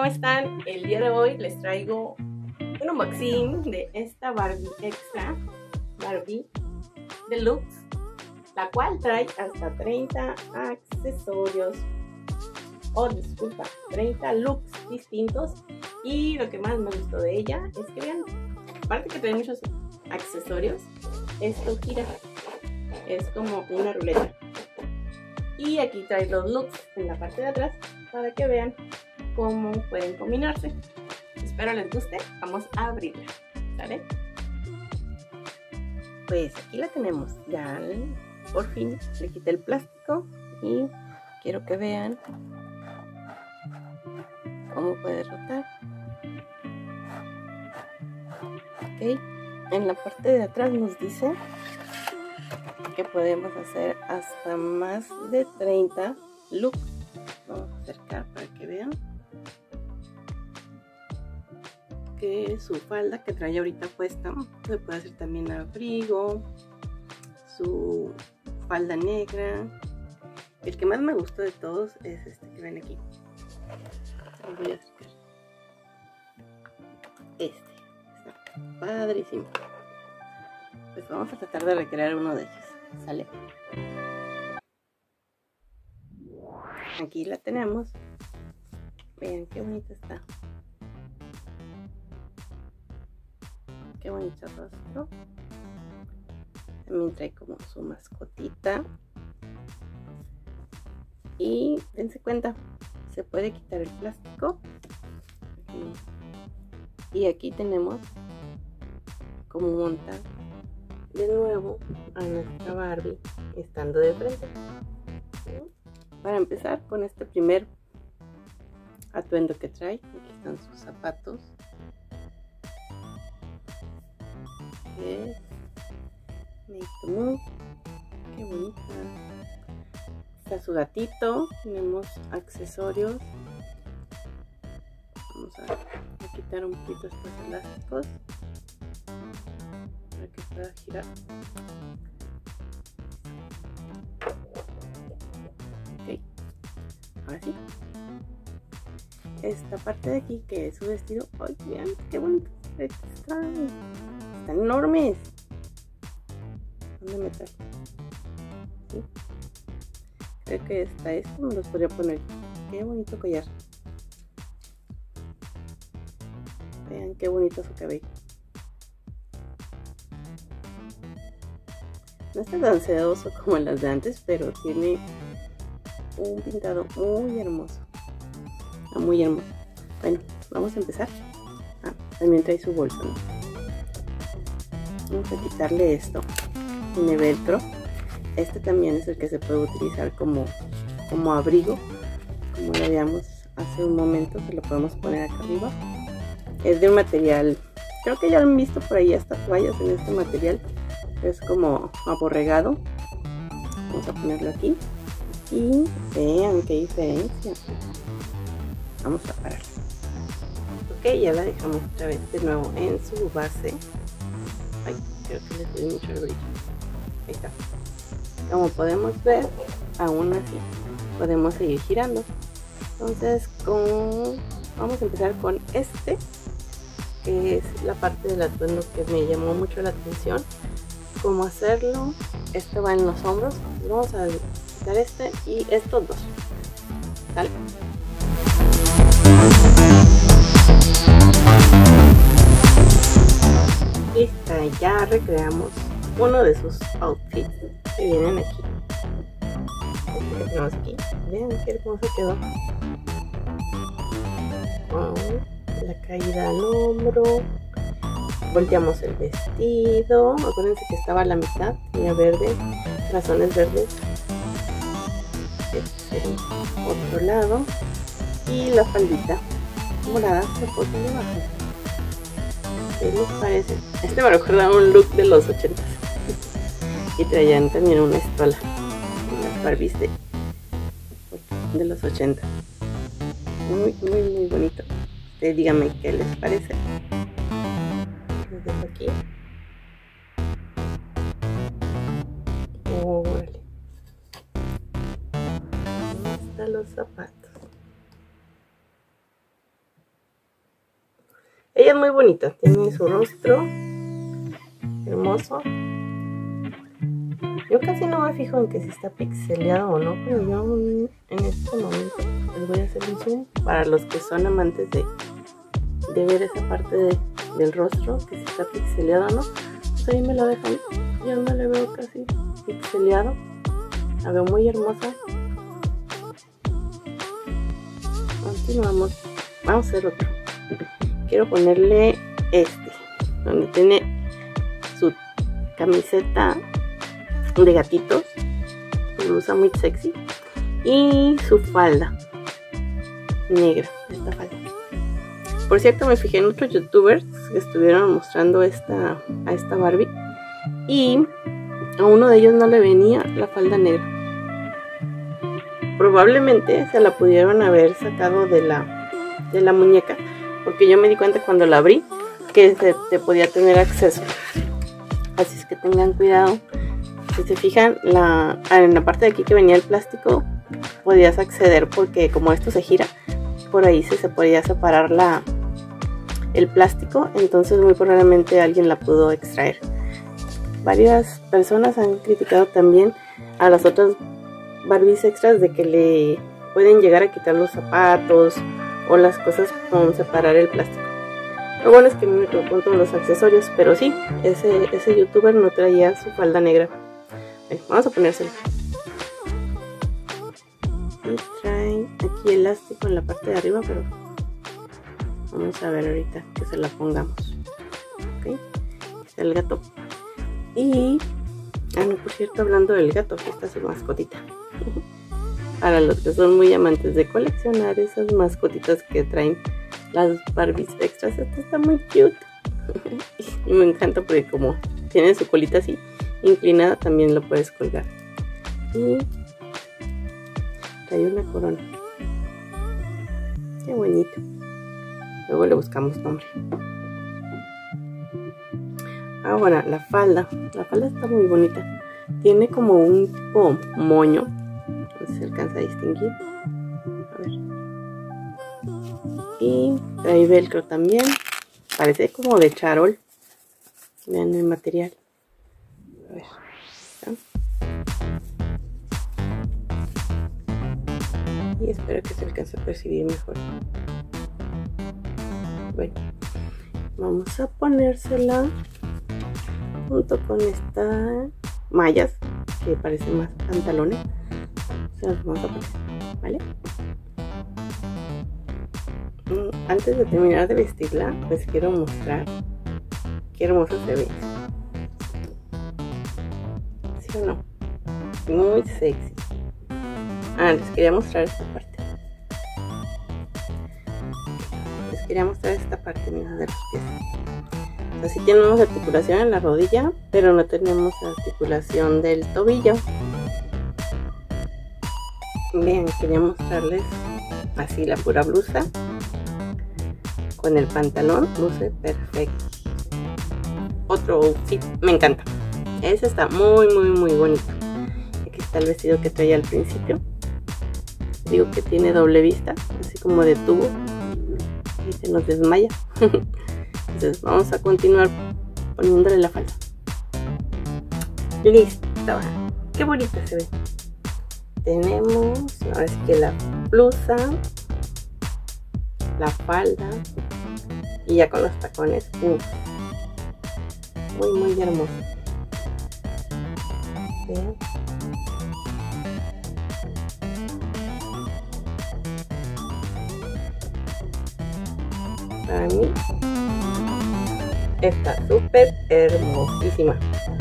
están? El día de hoy les traigo un unboxing de esta Barbie Extra, Barbie Deluxe, la cual trae hasta 30 accesorios, disculpa, 30 looks distintos. Y lo que más me gustó de ella es que vean, aparte que trae muchos accesorios, esto gira, es como una ruleta. Y aquí trae los looks en la parte de atrás para que vean cómo pueden combinarse. Espero les guste. Vamos a abrirla, ¿sale? Pues aquí la tenemos. Ya por fin le quité el plástico y quiero que vean cómo puede rotar. Ok, en la parte de atrás nos dice que podemos hacer hasta más de 30 looks. Vamos a acercar para que vean que su falda que trae ahorita puesta se puede hacer también abrigo, su falda negra. El que más me gustó de todos es este que ven aquí. Los voy a acercar. Este está padrísimo. Pues vamos a tratar de recrear uno de ellos. Sale. Aquí la tenemos. Vean qué bonita está. Qué bonito rostro. También trae como su mascotita. Y dense cuenta, se puede quitar el plástico. Y aquí tenemos como montar de nuevo a nuestra Barbie estando de frente. Para empezar con este primer atuendo que trae, aquí están sus zapatos. Es Make the Move. Qué bonita. Está su gatito. Tenemos accesorios. Vamos a quitar un poquito estos elásticos para que pueda girar. Ok, ahora sí. Esta parte de aquí que es su vestido. ¡Ay, vean qué bonito! Están enormes. ¿Dónde meterlos? ¿Sí? Creo que hasta esto me los podría poner. Qué bonito collar. Vean qué bonito su cabello. No está tan sedoso como las de antes, pero tiene un pintado muy hermoso. Muy hermoso. Bueno, vamos a empezar. También trae su bolsa, ¿no? Vamos a quitarle esto. Tiene velcro. Este también es el que se puede utilizar como abrigo. Como lo veíamos hace un momento, se lo podemos poner acá arriba. Es de un material, creo que ya lo han visto por ahí hasta toallas en este material. Es como aborregado. Vamos a ponerlo aquí. Y vean qué diferencia. Vamos a parar. Ok, ya la dejamos otra vez de nuevo en su base. Ay, creo que les doy mucho el brillo. Ahí está. Como podemos ver, aún así podemos seguir girando. Entonces vamos a empezar con este, que es la parte del atuendo que me llamó mucho la atención. Cómo hacerlo. Este va en los hombros. Vamos a quitar este y estos dos. ¿Sale? Lista, ya recreamos uno de sus outfits que vienen aquí. Este que tenemos aquí. Vean qué hermoso quedó. Wow, la caída al hombro. Volteamos el vestido. Acuérdense que estaba a la mitad. Tenía verde, razones verdes. Este es el otro lado. Y la faldita morada se pone debajo. ¿Qué les parece? Este me recuerda a un look de los 80. Y traían también una estola. Unas Barbies de los 80. Muy, muy, muy bonito. Ustedes díganme qué les parece. Les dejo aquí. Órale. Ahí están los zapatos. Ella es muy bonita, tiene su rostro hermoso. Yo casi no me fijo en que si está pixeleado o no, pero yo en este momento les voy a hacer un zoom para los que son amantes de ver esa parte del rostro, que si está pixeleado o no. Pues ahí me lo dejan. Yo no le veo casi pixeleado, la veo muy hermosa. Continuamos, vamos a hacer otro. Quiero ponerle donde tiene su camiseta de gatitos, su blusa muy sexy y su falda negra, esta falda. Por cierto, me fijé en otros youtubers que estuvieron mostrando a esta Barbie y a uno de ellos no le venía la falda negra. Probablemente se la pudieron haber sacado de la muñeca, porque yo me di cuenta cuando la abrí que se podía tener acceso. Así es que tengan cuidado. Si se fijan, en la parte de aquí que venía el plástico, podías acceder porque como esto se gira, por ahí se podía separar el plástico, entonces muy probablemente alguien la pudo extraer. Varias personas han criticado también a las otras Barbies extras de que le pueden llegar a quitar los zapatos o las cosas con separar el plástico. Lo bueno es que me quedo con todos los accesorios, pero sí, ese youtuber no traía su falda negra. Vamos a ponérsela. Y traen aquí elástico en la parte de arriba, pero vamos a ver ahorita que se la pongamos. Ok, está el gato. Y, no, por cierto, hablando del gato, aquí está su mascotita. Para los que son muy amantes de coleccionar esas mascotitas que traen las Barbies extras, esta está muy cute. Y me encanta porque como tiene su colita así inclinada, también lo puedes colgar. Y trae una corona. Qué bonito. Luego le buscamos nombre. Ahora, la falda. La falda está muy bonita. Tiene como un tipo moño. No sé si se alcanza a distinguir. A ver. Y trae velcro también. Parece como de charol. Vean el material. A ver. ¿Está? Y espero que se alcance a percibir mejor. Bueno, vamos a ponérsela junto con estas mallas que parecen más pantalones. Se las vamos a poner, ¿vale? Antes de terminar de vestirla, les quiero mostrar qué hermosa se ve. ¿Sí o no? Muy sexy. Les quería mostrar esta parte. Quería mostrar esta parte, mira, de los pies. Así tenemos articulación en la rodilla, pero no tenemos articulación del tobillo. Bien, quería mostrarles así la pura blusa con el pantalón, luce perfecto. Otro outfit, me encanta. Ese está muy bonito. Aquí está el vestido que traía al principio. Digo que tiene doble vista, así como de tubo. Y se nos desmaya. Entonces vamos a continuar poniéndole la falda. Listo. Qué bonita se ve. Tenemos ahora sí que la blusa, la falda y ya con los tacones. Muy hermoso. ¿Ven? Para mí está súper hermosísima.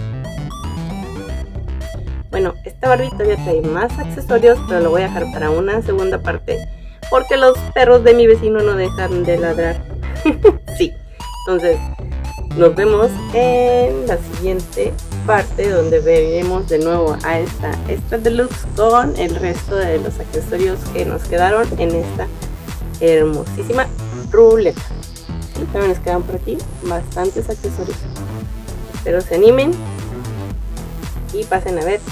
Bueno, esta Barbie todavía trae más accesorios, pero lo voy a dejar para una segunda parte porque los perros de mi vecino no dejan de ladrar. Sí, entonces nos vemos en la siguiente parte donde veremos de nuevo a esta extra deluxe con el resto de los accesorios que nos quedaron en esta hermosísima ruleta. También nos quedan por aquí bastantes accesorios. Espero se animen y pasen a ver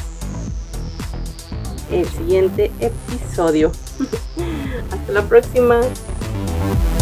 el siguiente episodio. Hasta la próxima.